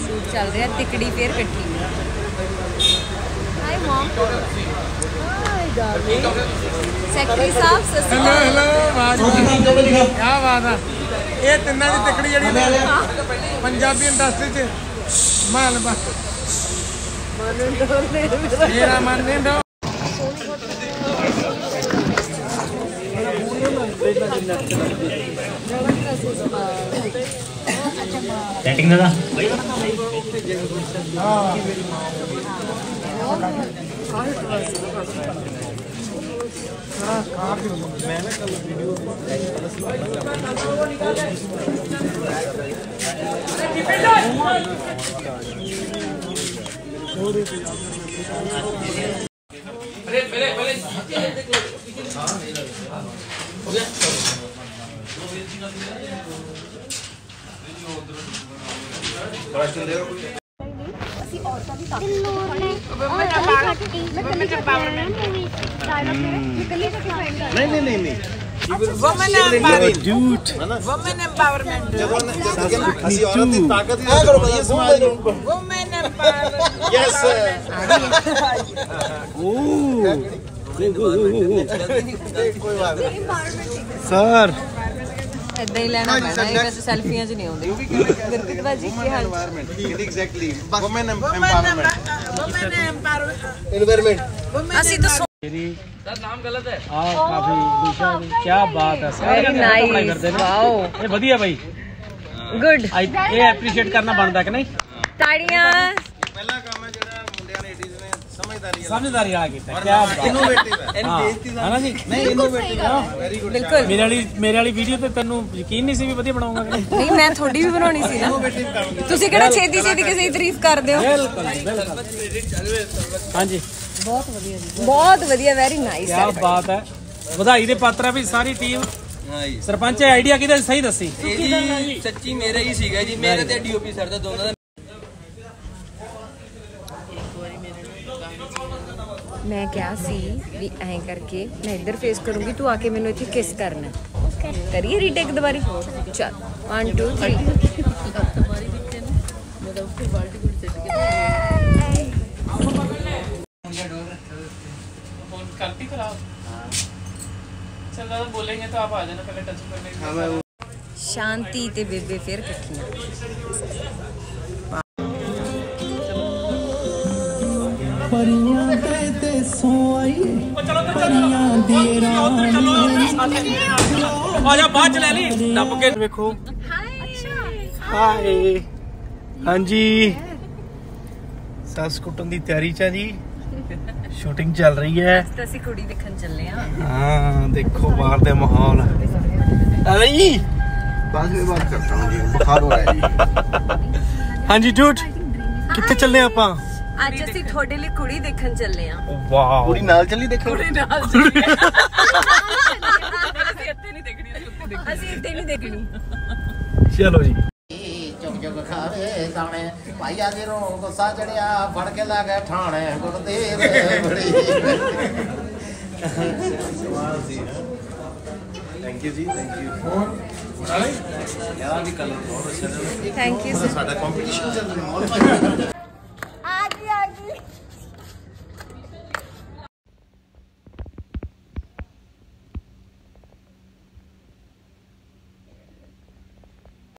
Shoot चल रहा है तिकड़ी फेयर कट्ठी। Hi mom. सेक्रेटरी साहब हेलो क्या बात है। ये तिना की तिकड़ी जी पंजाबी इंडस्ट्री च मेरा मन नहीं दो। सेटिंग दादा नहीं वुमेन एम्पावरमेंट ਅਸੀਂ ਔਰਤ ਦੀ ਤਾਕਤ ਹੀ ਕਰੋ ਭਈਆ ਸਮਾਜ ਨੂੰ वुमेन एम्पावरमेंट यस कोई बात नहीं सर इदा ही लेना पैना है वैसे सेल्फियां च नहीं आउंदे गुरप्रीत बाजी की हाल एग्जैक्टली वुमेन एम्पावरमेंट ਅਸੀਂ तो सर नाम गलत है काफी क्या बात है सर नाइस वाओ ये बढ़िया भाई गुड ये एप्रिशिएट करना बनता कि नहीं ताड़ियां पहला काम है जेड़ा मुंडियां ने 80s ने समझदारी आ गई क्या इनोवेटिव है है ना जी नहीं इनोवेटिव है वेरी गुड बिल्कुल मेरे वाली वीडियो ते तेनू यकीन नहीं सी भी बढ़िया बनाऊंगा कि नहीं मैं थोड़ी भी बनानी सी ना ਤੁਸੀਂ ਕਿਹੜਾ ਛੇਤੀ ਛੇਤੀ ਕਿਸੇ ਦੀ ਤਾਰੀਫ ਕਰਦੇ ਹੋ बिल्कुल हाँ जी बहुत वधिया वेरी नाइस क्या बात है ਵਧਾਈ ਦੇ ਪਾਤਰ ਹੈ ਵੀ ਸਾਰੀ ਟੀਮ ਸਰਪੰਚ ਆਈਡੀਆ ਕਿਹਦਾ ਸਹੀ ਦੱਸੀ ਜੀ ਸੱਚੀ ਮੇਰਾ ਹੀ ਸੀਗਾ ਜੀ ਮੇਰੇ ਤੇ ਡੀਓਪੀ ਸਰ ਦਾ ਦੋਨਾਂ ਦਾ मैं क्या सी भी ऐ करके मैं इधर फेस करूंगी तू आके मैंने इथे किस करना करिए रीटेक दोबारी चल 1 2 3 करती खराब चल दादा बोलेंगे तो आप आ जाना पहले टच करने शांति ते बेबे फिर कट्ठियां परियां कहते सोई परियां दी रानी आजा बात चला ली दब के देखो हाय हाँ जी सस कुटन दी तैयारी चा जी शूटिंग चल रही है तो ਅਸੀਂ ਕੁੜੀ ਦੇਖਣ ਚੱਲੇ ਆ हाँ देखो बाहर दे माहौल आई बाद में बात करता हूं जी बुखार हो रहा है जी हाँ जी झूठ कितने चलने ਆਪਾਂ ਅੱਜ ਅਸੀਂ ਤੁਹਾਡੇ ਲਈ ਕੁੜੀ ਦੇਖਣ ਚੱਲੇ ਆ वाह पूरी नाल चली देखो ਕੁੜੀ ਨਾਲ ਅਸੀਂ ਇੱਥੇ ਨਹੀਂ ਦੇਖਣੀ ਅਸੀਂ ਇੱਥੇ ਨਹੀਂ ਦੇਖਣੀ चलो जी ਚੁੱਕ ਚੁੱਕ ਖਾਵੇ ਦਾਣੇ ਭਾਈਆ ਜੀ ਨੂੰ ਗੁੱਸਾ ਚੜਿਆ ਫੜ ਕੇ ਲਾ ਗਿਆ ਠਾਣੇ ਗੁਰਦੇਵ ਬੜੀ थैंक यू जी थैंक यू थैंक यू साडा कंपटीशन चल रहा है